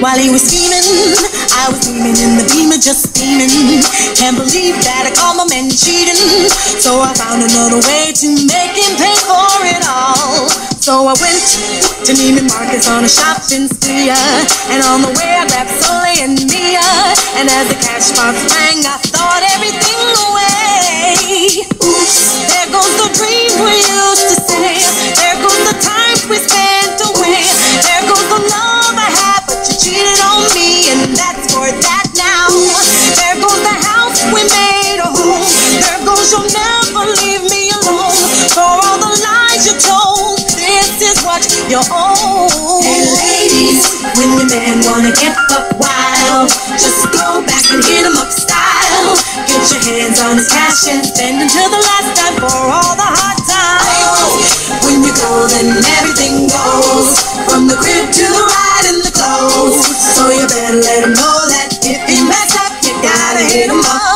While he was scheming, I was beaming in the beamer, just steaming. Can't believe that I caught my man cheating. So I found another way to make him pay for it all. So I went to Neiman Marcus on a shopping spree, and on the way I grabbed Soleil and Mia. And as the cash box rang, I thought everything away. Oops, there goes the dream we used to say. There goes the time we spent away. There goes the love I had, but you cheated on me, and that's for that now. There goes the house we made a home. There goes you'll never leave me alone. For all the lies you told, this is what you own. Hey ladies, when your man wanna get up wild, just go back and hit him up style. Get your hands on his cash and spend until the last time for all the hard times. When you go, then everything goes, from the crib to the ride and the clothes. So you better let him know that if he mess up, you gotta hit him up.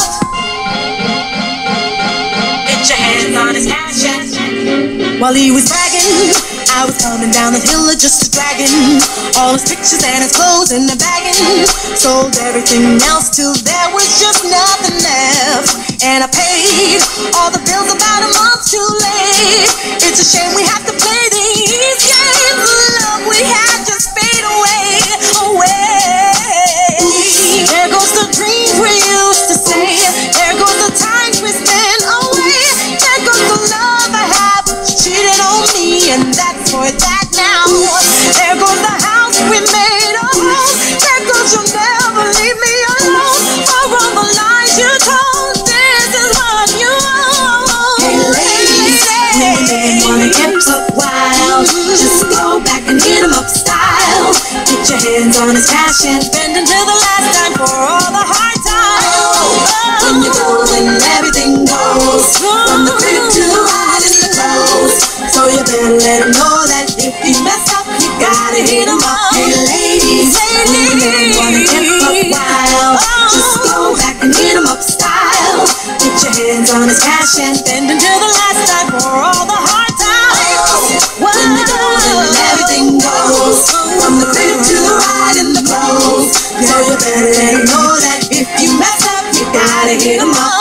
Get your hands on his cash and while he was bragging, I was coming down the hill just a dragging all his pictures and his clothes in the bagging. Sold everything else till there was just nothing left, and I paid all the bills about a month too late. It's a shame we have to play these games. The love we had just fade away, away. There goes the dreams we used to say. There goes the times we spent away. There goes the love I had, but you cheated on me, and that's for that now. There goes the house we made a home. There goes you'll never leave me alone. For all the lies you told, this is what you own. Hey ladies, when your man wanna get up wild, just go back and hit him up style. Get your hands on his cash and spend until the last time for all the hard times. When you go, then everything goes, from the crib to the ride and the clothes. So you better let him know that if he mess up, you gotta hit him up. Hey ladies, when your man wanna get up wild, just go back and hit him up style. Get your hands on his cash and spend until the last time for all the hard times. When you go, then everything goes, from the crib to the ride and the clothes. So you better let him know that if you mess up, you gotta hit him up.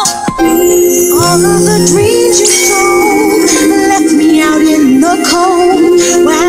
All of the dreams you sold left me out in the cold.